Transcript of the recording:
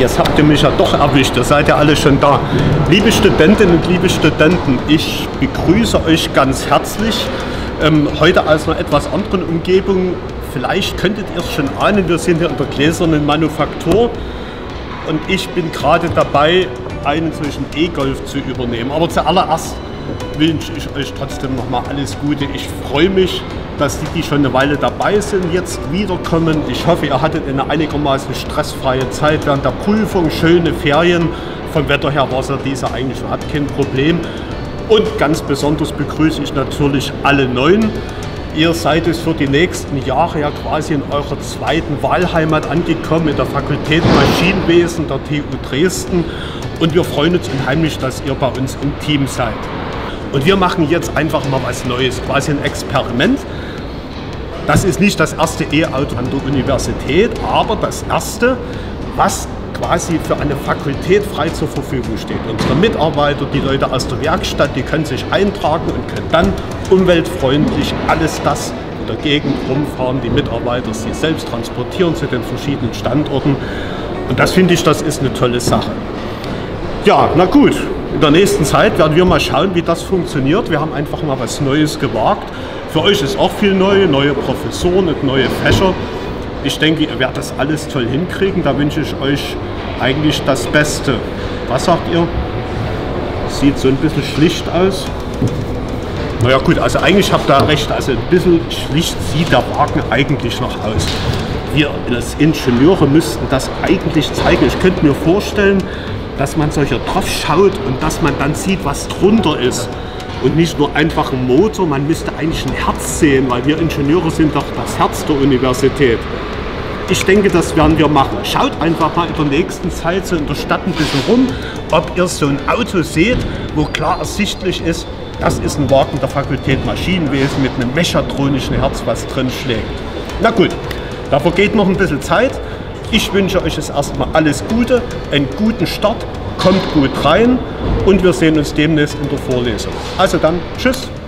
Jetzt habt ihr mich ja doch erwischt, ihr seid ja alle schon da. Liebe Studentinnen und liebe Studenten, ich begrüße euch ganz herzlich. Heute aus einer etwas anderen Umgebung. Vielleicht könntet ihr es schon ahnen, wir sind hier in der gläsernen Manufaktur und ich bin gerade dabei, einen solchen E-Golf zu übernehmen. Aber zuallererst wünsche ich euch trotzdem nochmal alles Gute. Ich freue mich, dass die schon eine Weile dabei sind, jetzt wiederkommen. Ich hoffe, ihr hattet eine einigermaßen stressfreie Zeit während der Prüfung, schöne Ferien. Vom Wetter her war es ja dieser eigentlich überhaupt kein Problem. Und ganz besonders begrüße ich natürlich alle Neuen. Ihr seid es für die nächsten Jahre ja quasi in eurer zweiten Wahlheimat angekommen, in der Fakultät Maschinenwesen der TU Dresden. Und wir freuen uns unheimlich, dass ihr bei uns im Team seid. Und wir machen jetzt einfach mal was Neues, quasi ein Experiment. Das ist nicht das erste E-Auto an der Universität, aber das erste, was quasi für eine Fakultät frei zur Verfügung steht. Unsere Mitarbeiter, die Leute aus der Werkstatt, die können sich eintragen und können dann umweltfreundlich alles das in der Gegend rumfahren. Die Mitarbeiter sie selbst transportieren zu den verschiedenen Standorten. Und das finde ich, das ist eine tolle Sache. Ja, na gut. In der nächsten Zeit werden wir mal schauen, wie das funktioniert. Wir haben einfach mal was Neues gewagt. Für euch ist auch viel neu, neue Professoren und neue Fächer. Ich denke, ihr werdet das alles toll hinkriegen. Da wünsche ich euch eigentlich das Beste. Was sagt ihr? Sieht so ein bisschen schlicht aus. Naja gut, also eigentlich habt ihr recht. Also ein bisschen schlicht sieht der Wagen eigentlich noch aus. Wir als Ingenieure müssten das eigentlich zeigen. Ich könnte mir vorstellen, dass man solcher drauf schaut und dass man dann sieht, was drunter ist. Und nicht nur einfach ein Motor, man müsste eigentlich ein Herz sehen, weil wir Ingenieure sind doch das Herz der Universität. Ich denke, das werden wir machen. Schaut einfach mal in der nächsten Zeit so in der Stadt ein bisschen rum, ob ihr so ein Auto seht, wo klar ersichtlich ist, das ist ein Wagen der Fakultät Maschinenwesen mit einem mechatronischen Herz, was drin schlägt. Na gut, da vergeht noch ein bisschen Zeit. Ich wünsche euch jetzt erstmal alles Gute, einen guten Start, kommt gut rein und wir sehen uns demnächst in der Vorlesung. Also dann, tschüss!